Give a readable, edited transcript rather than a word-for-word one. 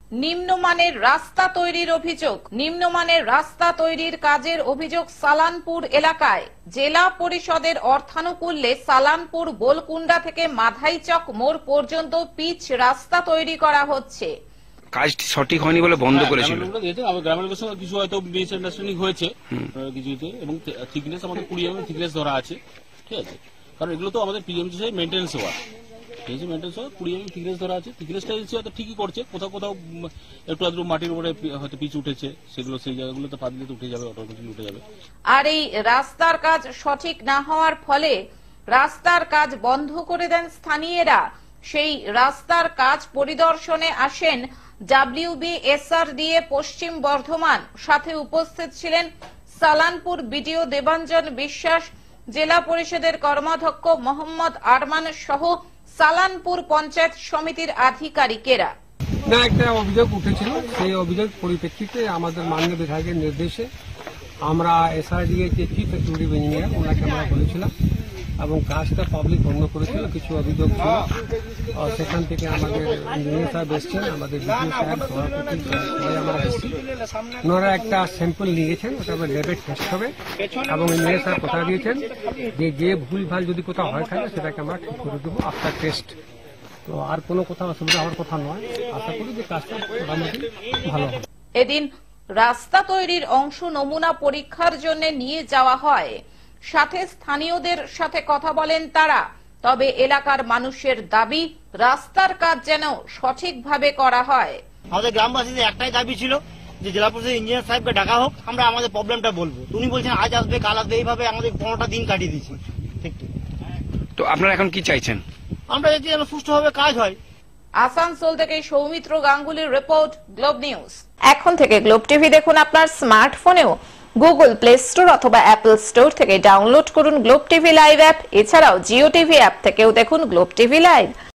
নিম্নমানের রাস্তা তৈরির অভিযোগ। নিম্নমানের রাস্তা তৈরির কাজের অভিযোগ সালানপুর এলাকায়। জেলা পরিষদের অর্থানুকূল্যে সালানপুর বোলকুন্ডা থেকে মাধাইচক মোড় পর্যন্ত পিচ রাস্তা তৈরি করা হচ্ছে। কাজটি সঠিক হয়নি বলে বন্ধ করেছিল। গ্রামের লোকের সঙ্গে কিছু হয়তো মিসআন্ডারস্ট্যান্ডিং হয়েছে কিছুতে, এবং থিকনেস আমাদের 20 mm থিকনেস ধরা আছে, ঠিক আছে। কারণ এগুলো তো আমাদের পিএমজি সাহেব মেনটেন্স হওয়া, মেনটেন্স হওয়া 20 mm থিকনেস ধরা আছে। থিকনেসটা হয়তো ঠিকই করছে, কোথাও কোথাও একটু আধটু মাটির উপরে হয়তো পিচ উঠেছে, সেগুলো সেই জায়গাগুলোতে পা দিলে তো উঠে যাবে, অটোমেটিক উঠে যাবে। আর এই রাস্তার কাজ সঠিক না হওয়ার ফলে রাস্তার কাজ বন্ধ করে দেন স্থানীয়রা। সেই রাস্তার কাজ পরিদর্শনে আসেন WBSRDA পশ্চিম বর্ধমান। সাথে উপস্থিত ছিলেন সালানপুর বিডিও দেবাঞ্জন বিশ্বাস, জেলা পরিষদের কর্মাধ্যক্ষ মোহাম্মদ আরমান সহ সালানপুর পঞ্চায়েত সমিতির আধিকারিকেরা। না, একটা অভিযোগ উঠেছিল, সেই অভিযোগ পরিপ্রেক্ষিতে আমাদের মাননীয় বিধায়কের নির্দেশে আমরা SRDA যে চিফ এক্সিকিউটিভ ইঞ্জিনিয়ার ওনাকে আমরা বলেছিলাম, এবং কাজটা পাবলিক বন্ধ করেছিল। কিছু অভিযোগ ছিল, সেখান থেকে আমাদের ইঞ্জিনিয়ার সাহেব এসছেন, আমাদের বিডিও সাহেব, সভাপতি সবাই আমরা এসেছি। ওনারা একটা স্যাম্পল নিয়েছেন, ওটা ল্যাবে টেস্ট হবে, এবং ইঞ্জিনিয়ার সাহেব কথা দিয়েছেন যে ভুল ভাল যদি কোথাও হয়ে থাকে সেটাকে আমরা ঠিক করে দেবো আফটার টেস্ট। তো আর কোনো কোথাও অসুবিধা হওয়ার কথা নয়, আশা করি যে কাজটা মোটামুটি ভালো হবে। এদিন রাস্তা তৈরির অংশ নমুনা পরীক্ষার জন্য নিয়ে যাওয়া হয়। সাথে স্থানীয়দের সাথে কথা বলেন তারা। তবে এলাকার মানুষের দাবি রাস্তার কাজ যেন সঠিকভাবে করা হয়। আমাদের গ্রামবাসীদের একটাই দাবি ছিল যে জেলা পরিষদের ইঞ্জিনিয়ার সাহেবকে ডাকা হোক, আমরা আমাদের প্রবলেমটা বলবো। উনি বলছেন আজ আসবে কাল আসবে, এইভাবে আমাদের 15টা দিন কাটিয়ে দিচ্ছি। ঠিক। তো আপনারা এখন কি চাইছেন? আমরা যদি যেন সুষ্ঠুভাবে কাজ হয়। আসানসোল থেকে সৌমিত্র গাঙ্গুলির রিপোর্ট, গ্লোব নিউজ। এখন থেকে গ্লোব টিভি দেখুন আপনার স্মার্টফোনেও। গুগল প্লে স্টোর অথবা অ্যাপল স্টোর থেকে ডাউনলোড করুন গ্লোব টিভি লাইভ অ্যাপ। এছাড়াও জিও টিভি অ্যাপ থেকেও দেখুন গ্লোব টিভি লাইভ।